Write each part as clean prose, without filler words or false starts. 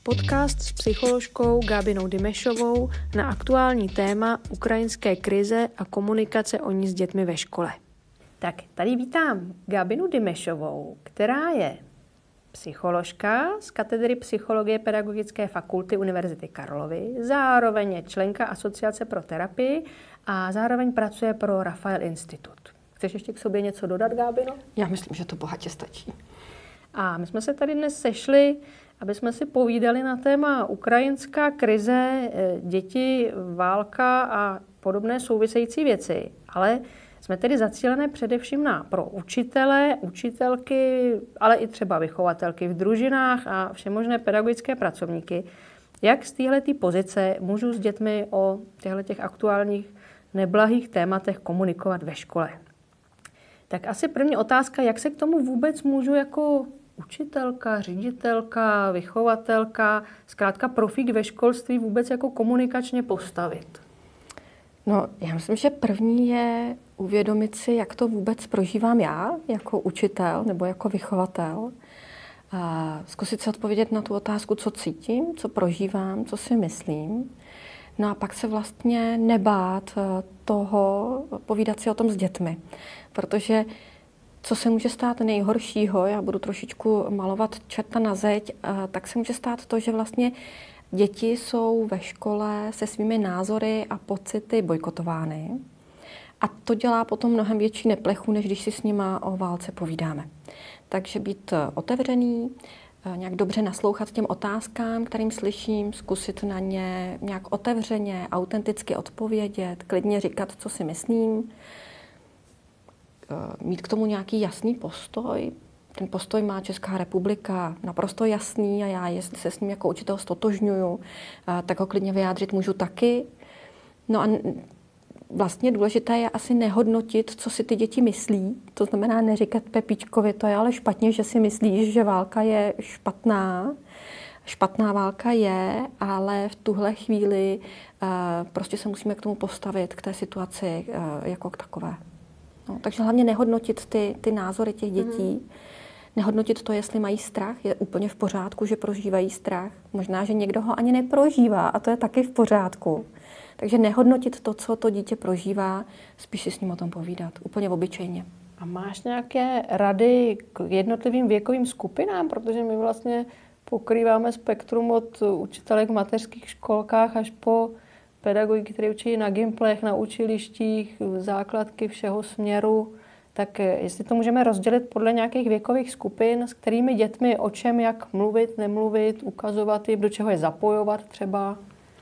Podcast s psycholožkou Gábinou Dimešovou na aktuální téma ukrajinské krize a komunikace o ní s dětmi ve škole. Tak tady vítám Gábinu Dimešovou, která je psycholožka z katedry psychologie Pedagogické fakulty Univerzity Karlovy, zároveň je členka Asociace pro terapii a zároveň pracuje pro Rafael Institut. Chceš ještě k sobě něco dodat, Gábino? Já myslím, že to bohatě stačí. A my jsme se tady dnes sešli, aby jsme si povídali na téma ukrajinská krize, děti, válka a podobné související věci. Ale jsme tedy zacílené především pro učitele, učitelky, ale i třeba vychovatelky v družinách a všemožné pedagogické pracovníky. Jak z téhletý pozice můžu s dětmi o těchto aktuálních neblahých tématech komunikovat ve škole? Tak asi první otázka, jak se k tomu vůbec můžu jako učitelka, ředitelka, vychovatelka, zkrátka profík ve školství vůbec jako komunikačně postavit? No, já myslím, že první je uvědomit si, jak to vůbec prožívám já jako učitel nebo jako vychovatel. A zkusit si odpovědět na tu otázku, co cítím, co prožívám, co si myslím. No a pak se vlastně nebát toho povídat si o tom s dětmi. Protože co se může stát nejhoršího, já budu trošičku malovat čerta na zeď, tak se může stát to, že vlastně děti jsou ve škole se svými názory a pocity bojkotovány. A to dělá potom mnohem větší neplechu, než když si s nima o válce povídáme. Takže být otevřený, nějak dobře naslouchat těm otázkám, kterým slyším, zkusit na ně nějak otevřeně, autenticky odpovědět, klidně říkat, co si myslím, mít k tomu nějaký jasný postoj. Ten postoj má Česká republika naprosto jasný a já, jestli se s ním jako učitel stotožňuju, tak ho klidně vyjádřit můžu taky. No a vlastně důležité je asi nehodnotit, co si ty děti myslí. To znamená neříkat Pepičkovi, to je ale špatně, že si myslíš, že válka je špatná. Špatná válka je, ale v tuhle chvíli prostě se musíme k tomu postavit, k té situaci jako k takové. No, takže hlavně nehodnotit ty názory těch dětí, nehodnotit to, jestli mají strach. Je úplně v pořádku, že prožívají strach. Možná, že někdo ho ani neprožívá a to je taky v pořádku. Takže nehodnotit to, co to dítě prožívá, spíš si s ním o tom povídat. Úplně obyčejně. A máš nějaké rady k jednotlivým věkovým skupinám? Protože my vlastně pokrýváme spektrum od učitelek v mateřských školkách až po pedagogy, kteří učí na gimplech, na učilištích, základky všeho směru. Tak jestli to můžeme rozdělit podle nějakých věkových skupin, s kterými dětmi, o čem, jak mluvit, nemluvit, ukazovat jim, do čeho je zapojovat třeba?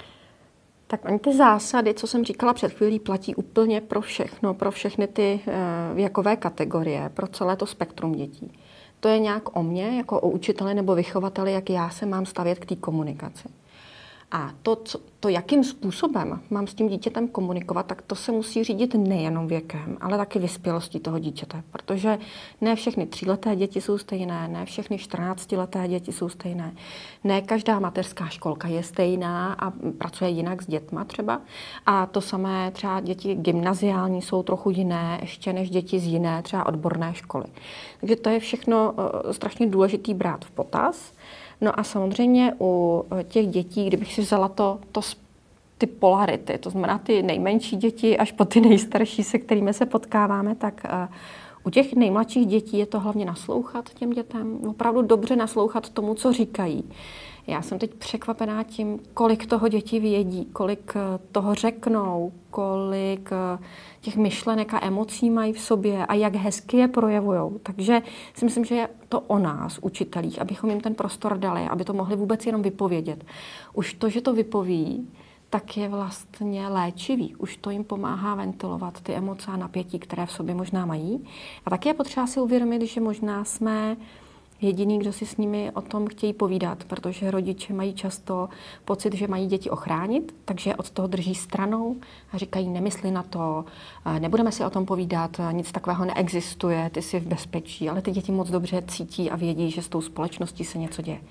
Tak ani ty zásady, co jsem říkala před chvílí, platí úplně pro všechno, pro všechny ty věkové kategorie, pro celé to spektrum dětí. To je nějak o mně, jako o učiteli nebo vychovateli, jak já se mám stavět k té komunikaci. A to, jakým způsobem mám s tím dítětem komunikovat, tak to se musí řídit nejenom věkem, ale taky vyspělostí toho dítěte. Protože ne všechny 3leté děti jsou stejné, ne všechny 14leté děti jsou stejné. Ne každá mateřská školka je stejná a pracuje jinak s dětma třeba. A to samé třeba děti gymnaziální jsou trochu jiné ještě než děti z jiné třeba odborné školy. Takže to je všechno strašně důležitý brát v potaz. No a samozřejmě u těch dětí, kdybych si vzala ty polarity, to znamená ty nejmenší děti až po ty nejstarší, se kterými se potkáváme, tak u těch nejmladších dětí je to hlavně naslouchat těm dětem, opravdu dobře naslouchat tomu, co říkají. Já jsem teď překvapená tím, kolik toho děti vědí, kolik toho řeknou, kolik těch myšlenek a emocí mají v sobě a jak hezky je projevujou. Takže si myslím, že je to o nás, učitelích, abychom jim ten prostor dali, aby to mohli vůbec jenom vypovědět. Už to, že to vypoví, tak je vlastně léčivý. Už to jim pomáhá ventilovat ty emoce a napětí, které v sobě možná mají. A taky je potřeba si uvědomit, že možná jsme jediný, kdo si s nimi o tom chtějí povídat, protože rodiče mají často pocit, že mají děti ochránit, takže od toho drží stranou a říkají, nemysli na to, nebudeme si o tom povídat, nic takového neexistuje, ty jsi v bezpečí, ale ty děti moc dobře cítí a vědí, že s tou společností se něco děje.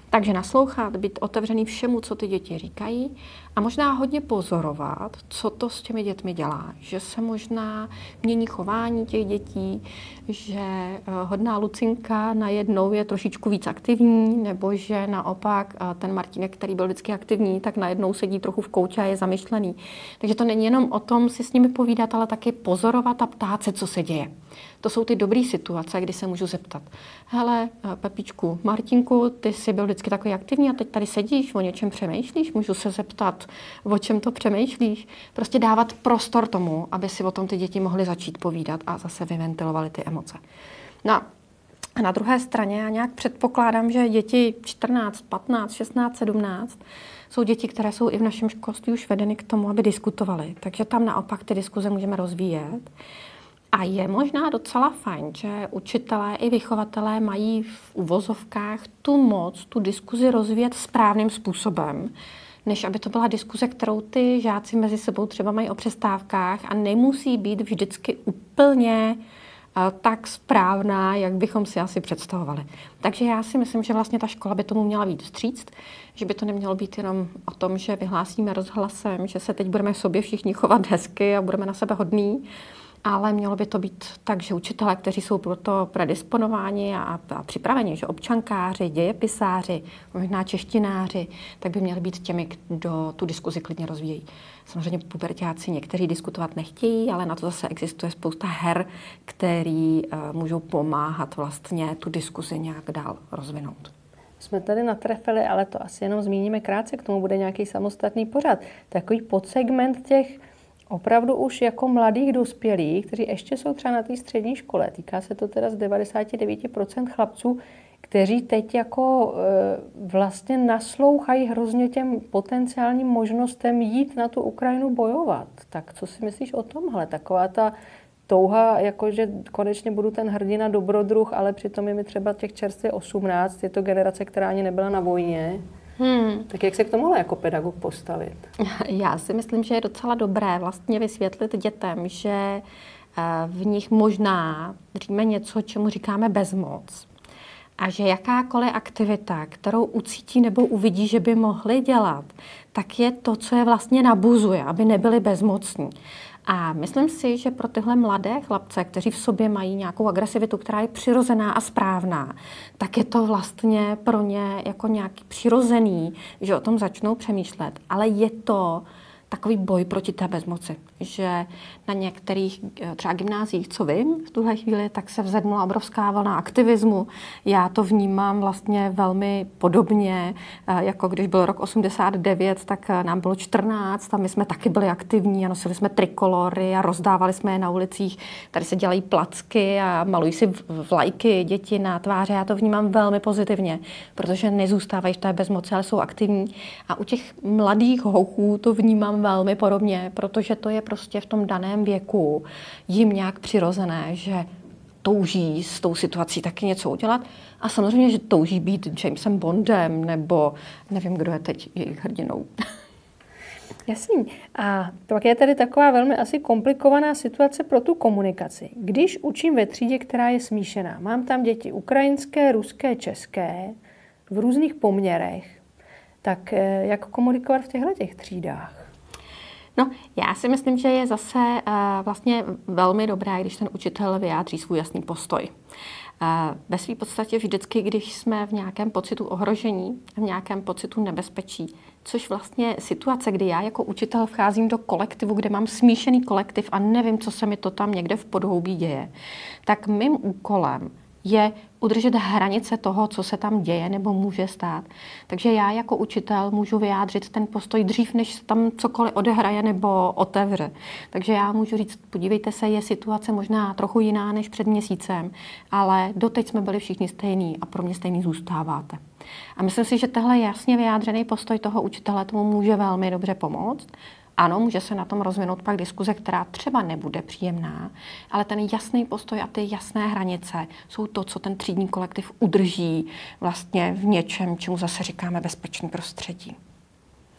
Takže naslouchat, být otevřený všemu, co ty děti říkají a možná hodně pozorovat, co to s těmi dětmi dělá. Že se možná mění chování těch dětí, že hodná Lucinka najednou je trošičku víc aktivní, nebo že naopak ten Martínek, který byl vždycky aktivní, tak najednou sedí trochu v koutě a je zamyšlený. Takže to není jenom o tom si s nimi povídat, ale taky pozorovat a ptát se, co se děje. To jsou ty dobré situace, kdy se můžu zeptat. Hele, Pepičku, Martinku, ty jsi byl vždycky takový aktivní a teď tady sedíš, o něčem přemýšlíš? Můžu se zeptat, o čem to přemýšlíš? Prostě dávat prostor tomu, aby si o tom ty děti mohly začít povídat a zase vyventilovaly ty emoce. No a na druhé straně já nějak předpokládám, že děti 14, 15, 16, 17 jsou děti, které jsou i v našem školství už vedeny k tomu, aby diskutovaly. Takže tam naopak ty diskuze můžeme rozvíjet. A je možná docela fajn, že učitelé i vychovatelé mají v uvozovkách tu moc, tu diskuzi rozvíjet správným způsobem, než aby to byla diskuze, kterou ty žáci mezi sebou třeba mají o přestávkách a nemusí být vždycky úplně tak správná, jak bychom si asi představovali. Takže já si myslím, že vlastně ta škola by tomu měla být vstříc, že by to nemělo být jenom o tom, že vyhlásíme rozhlasem, že se teď budeme sobě všichni chovat hezky a budeme na sebe hodní, ale mělo by to být tak, že učitelé, kteří jsou pro to predisponováni a připraveni, že občankáři, dějepisáři, možná češtináři, tak by měli být těmi, kdo tu diskuzi klidně rozvíjejí. Samozřejmě puberťáci někteří diskutovat nechtějí, ale na to zase existuje spousta her, který můžou pomáhat vlastně tu diskuzi nějak dál rozvinout. Jsme tady natrefili, ale to asi jenom zmíníme krátce, k tomu bude nějaký samostatný pořad. Takový podsegment těch opravdu už jako mladých dospělých, kteří ještě jsou třeba na té střední škole. Týká se to teda z 99% chlapců, kteří teď jako vlastně naslouchají hrozně těm potenciálním možnostem jít na tu Ukrajinu bojovat. Tak co si myslíš o tomhle? Taková ta touha, jakože konečně budu ten hrdina, dobrodruh, ale přitom je mi třeba těch čerstvě 18, je to generace, která ani nebyla na vojně. Tak jak se k tomuhle jako pedagog postavit? Já si myslím, že je docela dobré vlastně vysvětlit dětem, že v nich možná dříme něco, čemu říkáme bezmoc. A že jakákoliv aktivita, kterou ucítí nebo uvidí, že by mohli dělat, tak je to, co je vlastně nabuzuje, aby nebyli bezmocní. A myslím si, že pro tyhle mladé chlapce, kteří v sobě mají nějakou agresivitu, která je přirozená a správná, tak je to vlastně pro ně jako nějaký přirozený, že o tom začnou přemýšlet. Ale je to takový boj proti té bezmoci, že na některých třeba gymnáziích, co vím v tuhle chvíli, tak se vzedmula obrovská vlna aktivismu. Já to vnímám vlastně velmi podobně, jako když byl rok 89, tak nám bylo 14 a my jsme taky byli aktivní a nosili jsme trikolory a rozdávali jsme je na ulicích. Tady se dělají placky a malují si vlajky děti na tváře. Já to vnímám velmi pozitivně, protože nezůstávají v té bezmoci, ale jsou aktivní. A u těch mladých hochů to vnímám velmi podobně, protože to je prostě v tom daném věku jim nějak přirozené, že touží s tou situací taky něco udělat a samozřejmě, že touží být Jamesem Bondem nebo nevím, kdo je teď jejich hrdinou. Jasný. A pak je tady taková velmi asi komplikovaná situace pro tu komunikaci. Když učím ve třídě, která je smíšená, mám tam děti ukrajinské, ruské, české, v různých poměrech, tak jak komunikovat v těchto třídách? No, já si myslím, že je zase vlastně velmi dobré, když ten učitel vyjádří svůj jasný postoj. Ve své podstatě vždycky, když jsme v nějakém pocitu ohrožení, v nějakém pocitu nebezpečí, což vlastně situace, kdy já jako učitel vcházím do kolektivu, kde mám smíšený kolektiv a nevím, co se mi to tam někde v podhoubí děje, tak mým úkolem je udržet hranice toho, co se tam děje nebo může stát. Takže já jako učitel můžu vyjádřit ten postoj dřív, než tam cokoliv odehraje nebo otevře. Takže já můžu říct, podívejte se, je situace možná trochu jiná než před měsícem, ale doteď jsme byli všichni stejní a pro mě stejný zůstáváte. A myslím si, že tehle jasně vyjádřený postoj toho učitele tomu může velmi dobře pomoct. Ano, může se na tom rozvinout pak diskuze, která třeba nebude příjemná, ale ten jasný postoj a ty jasné hranice jsou to, co ten třídní kolektiv udrží vlastně v něčem, čemu zase říkáme bezpečný prostředí.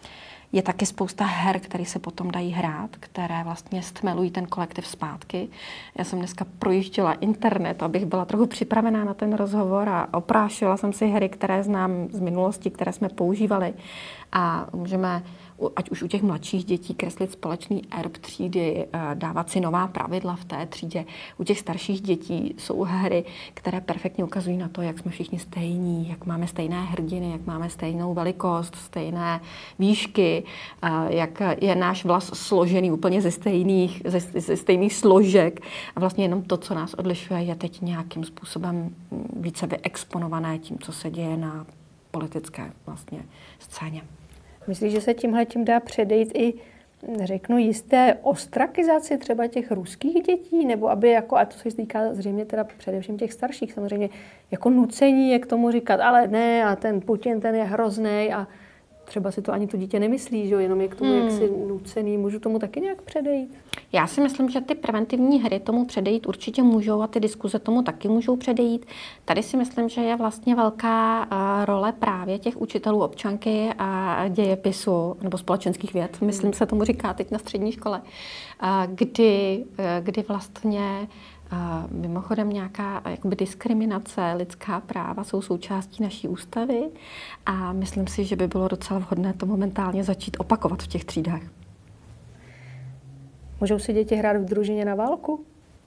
Je taky spousta her, které se potom dají hrát, které vlastně stmelují ten kolektiv zpátky. Já jsem dneska projížděla internet, abych byla trochu připravená na ten rozhovor a oprášila jsem si hry, které znám z minulosti, které jsme používali. A můžeme, ať už u těch mladších dětí, kreslit společný erb třídy, dávat si nová pravidla v té třídě. U těch starších dětí jsou hry, které perfektně ukazují na to, jak jsme všichni stejní, jak máme stejné hrdiny, jak máme stejnou velikost, stejné výšky, jak je náš vlas složený úplně ze stejných složek. A vlastně jenom to, co nás odlišuje, je teď nějakým způsobem více vyexponované tím, co se děje na politické vlastně scéně. Myslíš, že se tímhletím dá předejít i, řeknu, jisté ostrakizaci třeba těch ruských dětí? Nebo aby jako, a to se týká zřejmě teda především těch starších samozřejmě, jako nucení je k tomu říkat, ale ne, a ten Putin, ten je hrozný a třeba si to ani to dítě nemyslí, že jo, jenom je k tomu jaksi nucený. Můžu tomu taky nějak předejít? Já si myslím, že ty preventivní hry tomu předejít určitě můžou a ty diskuze tomu taky můžou předejít. Tady si myslím, že je vlastně velká role právě těch učitelů občanky a dějepisu nebo společenských věd, myslím se tomu říká teď na střední škole, kdy vlastně mimochodem nějaká jakoby diskriminace, lidská práva jsou součástí naší ústavy a myslím si, že by bylo docela vhodné to momentálně začít opakovat v těch třídách. Můžou si děti hrát v družině na válku?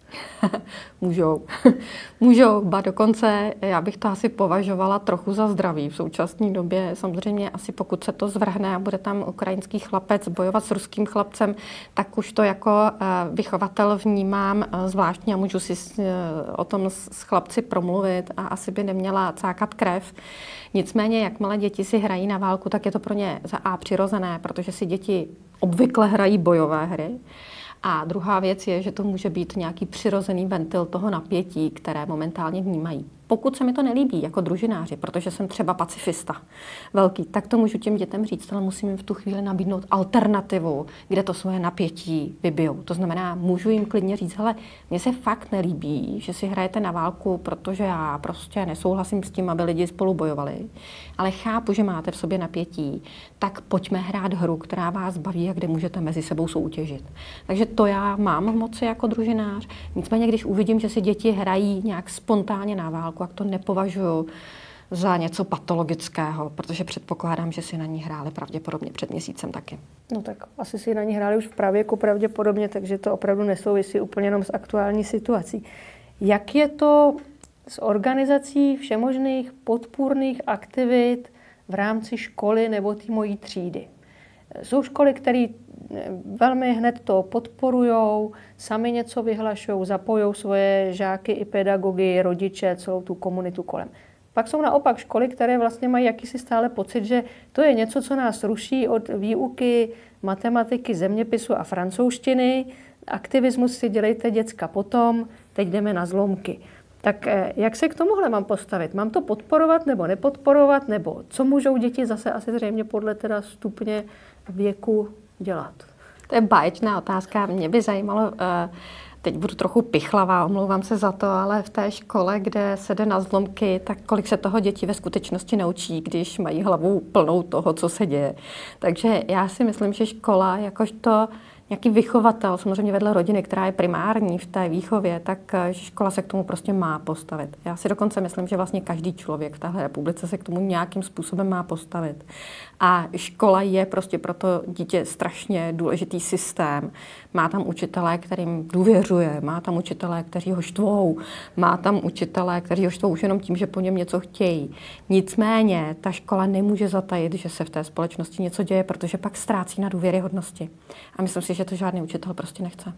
Můžou, ba dokonce já bych to asi považovala trochu za zdravý v současné době. Samozřejmě asi pokud se to zvrhne a bude tam ukrajinský chlapec bojovat s ruským chlapcem, tak už to jako vychovatel vnímám zvláštně a můžu si o tom s chlapci promluvit a asi by neměla cákat krev. Nicméně, jakmile děti si hrají na válku, tak je to pro ně za A přirozené, protože si děti obvykle hrají bojové hry. A druhá věc je, že to může být nějaký přirozený ventil toho napětí, které momentálně vnímají. Pokud se mi to nelíbí jako družináři, protože jsem třeba pacifista velký, tak to můžu těm dětem říct, ale musím jim v tu chvíli nabídnout alternativu, kde to svoje napětí vybijou. To znamená, můžu jim klidně říct, hele, mně se fakt nelíbí, že si hrajete na válku, protože já prostě nesouhlasím s tím, aby lidi spolu bojovali, ale chápu, že máte v sobě napětí, tak pojďme hrát hru, která vás baví a kde můžete mezi sebou soutěžit. Takže to já mám v moci jako družinář. Nicméně, když uvidím, že si děti hrají nějak spontánně na válku, jak to nepovažuji za něco patologického, protože předpokládám, že si na ní hráli pravděpodobně před měsícem taky. No tak asi si na ní hráli už v pravěku pravděpodobně, takže to opravdu nesouvisí úplně jenom s aktuální situací. Jak je to s organizací všemožných podpůrných aktivit v rámci školy nebo té mojí třídy? Jsou školy, které velmi hned to podporujou, sami něco vyhlašují, zapojují svoje žáky i pedagogy, rodiče, celou tu komunitu kolem. Pak jsou naopak školy, které vlastně mají jakýsi stále pocit, že to je něco, co nás ruší od výuky matematiky, zeměpisu a francouzštiny. Aktivismus si dělejte děcka potom, teď jdeme na zlomky. Tak jak se k tomuhle mám postavit? Mám to podporovat nebo nepodporovat? Nebo co můžou děti zase asi zřejmě podle teda stupně věku dělat? To je báječná otázka. Mě by zajímalo, teď budu trochu pichlavá, omlouvám se za to, ale v té škole, kde se jde na zlomky, tak kolik se toho děti ve skutečnosti naučí, když mají hlavu plnou toho, co se děje. Takže já si myslím, že škola, jakožto nějaký vychovatel, samozřejmě vedle rodiny, která je primární v té výchově, tak škola se k tomu prostě má postavit. Já si dokonce myslím, že vlastně každý člověk v téhle republice se k tomu nějakým způsobem má postavit. A škola je prostě pro to dítě strašně důležitý systém. Má tam učitelé, kterým důvěřuje, má tam učitelé, kteří ho štvou, má tam učitelé, kteří ho štvou už jenom tím, že po něm něco chtějí. Nicméně ta škola nemůže zatajit, že se v té společnosti něco děje, protože pak ztrácí na důvěryhodnosti. A myslím si, že to žádný učitel prostě nechce.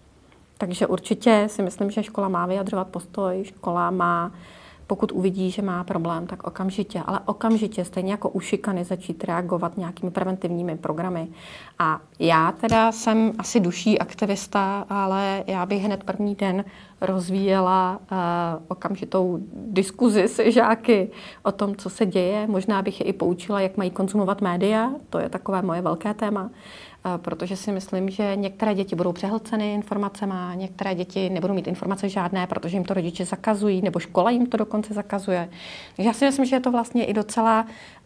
Takže určitě si myslím, že škola má vyjadřovat postoj, škola má, pokud uvidí, že má problém, tak okamžitě, stejně jako u šikany, začít reagovat nějakými preventivními programy. A já teda jsem asi duší aktivista, ale já bych hned první den rozvíjela okamžitou diskuzi se žáky o tom, co se děje. Možná bych je i poučila, jak mají konzumovat média, to je takové moje velké téma. Protože si myslím, že některé děti budou přehlceny informacemi, některé děti nebudou mít informace žádné, protože jim to rodiče zakazují, nebo škola jim to dokonce zakazuje. Takže já si myslím, že je to vlastně i docela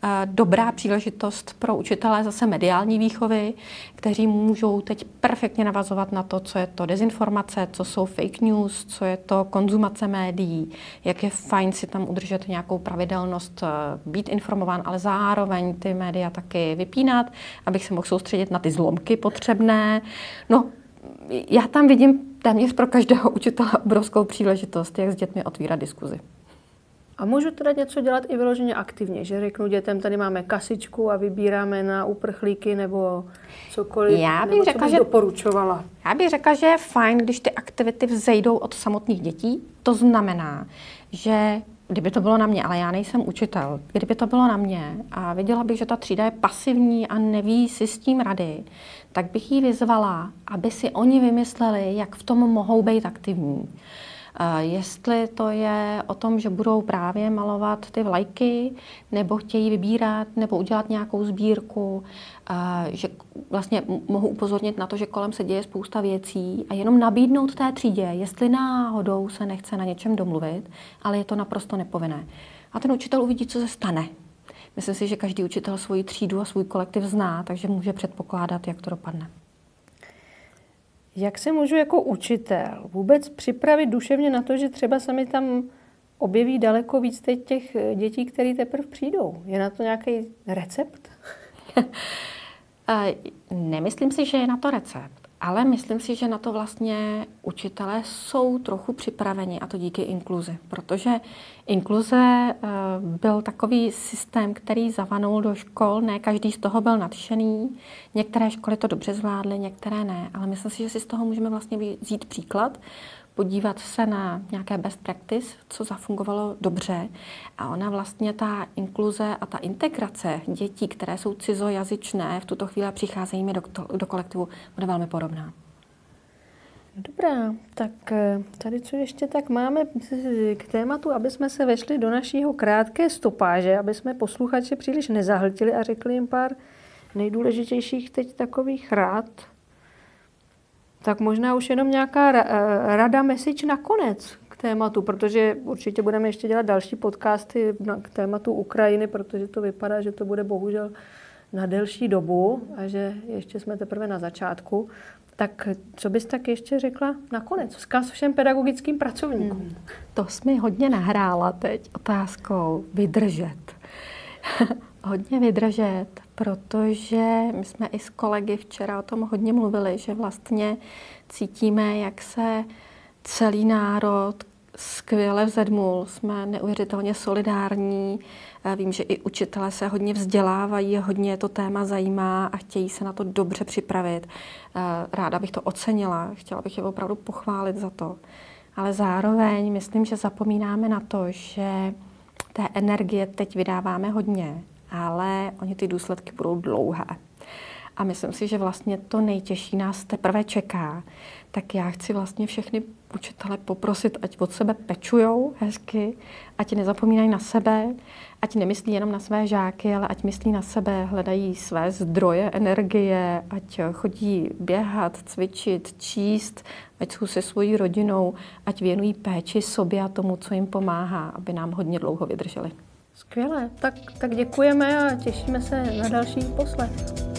dobrá příležitost pro učitele zase mediální výchovy, kteří můžou teď perfektně navazovat na to, co je to dezinformace, co jsou fake news, co je to konzumace médií, jak je fajn si tam udržet nějakou pravidelnost, být informován, ale zároveň ty média taky vypínat, abych se mohl soustředit na ty zlomky potřebné. No, já tam vidím téměř pro každého učitele obrovskou příležitost, jak s dětmi otvírat diskuzi. A můžu teda něco dělat i vyloženě aktivně, že řeknu dětem, tady máme kasičku a vybíráme na uprchlíky nebo cokoliv, nebo co bych doporučovala. Já bych řekla, že je fajn, když ty aktivity vzejdou od samotných dětí. To znamená, že kdyby to bylo na mě, ale já nejsem učitel, kdyby to bylo na mě a viděla bych, že ta třída je pasivní a neví si s tím rady, tak bych jí vyzvala, aby si oni vymysleli, jak v tom mohou být aktivní. Jestli to je o tom, že budou právě malovat ty vlajky, nebo chtějí vybírat, nebo udělat nějakou sbírku, že vlastně mohu upozornit na to, že kolem se děje spousta věcí a jenom nabídnout té třídě, jestli náhodou se nechce na něčem domluvit, ale je to naprosto nepovinné. A ten učitel uvidí, co se stane. Myslím si, že každý učitel svoji třídu a svůj kolektiv zná, takže může předpokládat, jak to dopadne. Jak se můžu jako učitel vůbec připravit duševně na to, že třeba se mi tam objeví daleko víc teď těch dětí, které teprve přijdou? Je na to nějaký recept? Nemyslím si, že je na to recept, ale myslím si, že na to vlastně učitelé jsou trochu připraveni, a to díky inkluzi, protože inkluze byl takový systém, který zavanul do škol, ne každý z toho byl nadšený, některé školy to dobře zvládly, některé ne, ale myslím si, že si z toho můžeme vlastně vzít příklad, podívat se na nějaké best practice, co zafungovalo dobře. A ona vlastně ta inkluze a ta integrace dětí, které jsou cizojazyčné, v tuto chvíli přicházejí do kolektivu, bude velmi podobná. Dobrá, tak tady co ještě tak máme k tématu, aby jsme se vešli do našího krátké stopáže, aby jsme posluchače příliš nezahltili a řekli jim pár nejdůležitějších teď takových rád. Tak možná už jenom nějaká rada, message nakonec k tématu, protože určitě budeme ještě dělat další podcasty k tématu Ukrajiny, protože to vypadá, že to bude bohužel na delší dobu a že ještě jsme teprve na začátku. Tak co bys tak ještě řekla nakonec? Vzkaz všem pedagogickým pracovníkům. To jsi mi hodně nahrála teď otázkou vydržet. Hodně vydržet, protože my jsme i s kolegy včera o tom hodně mluvili, že vlastně cítíme, jak se celý národ skvěle vzedmul, jsme neuvěřitelně solidární. Vím, že i učitelé se hodně vzdělávají, hodně to téma zajímá a chtějí se na to dobře připravit. Ráda bych to ocenila, chtěla bych je opravdu pochválit za to. Ale zároveň myslím, že zapomínáme na to, že té energie teď vydáváme hodně, ale oni ty důsledky budou dlouhé. A myslím si, že vlastně to nejtěžší nás teprve čeká. Tak já chci vlastně všechny učitele poprosit, ať od sebe pečujou hezky, ať nezapomínají na sebe, ať nemyslí jenom na své žáky, ale ať myslí na sebe, hledají své zdroje energie, ať chodí běhat, cvičit, číst, ať jsou se svojí rodinou, ať věnují péči sobě a tomu, co jim pomáhá, aby nám hodně dlouho vydrželi. Skvěle, tak děkujeme a těšíme se na další poslech.